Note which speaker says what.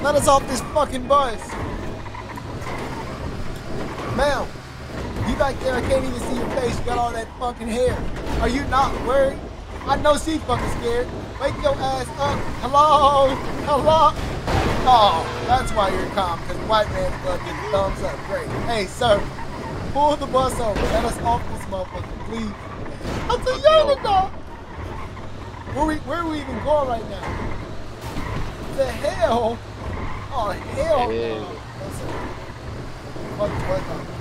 Speaker 1: Let us off this fucking bus. Ma'am, you back there, I can't even see your face. You got all that fucking hair. Are you not worried? I know she's fucking scared. Wake your ass up. Hello? Hello? Oh, that's why you're calm, because white man fucking thumbs up. Great. Hey, sir, pull the bus over. Let us off this motherfucker, please. I'm too young to go. Where are we even going right now? The hell? Oh, hell no. Fuck the bus off.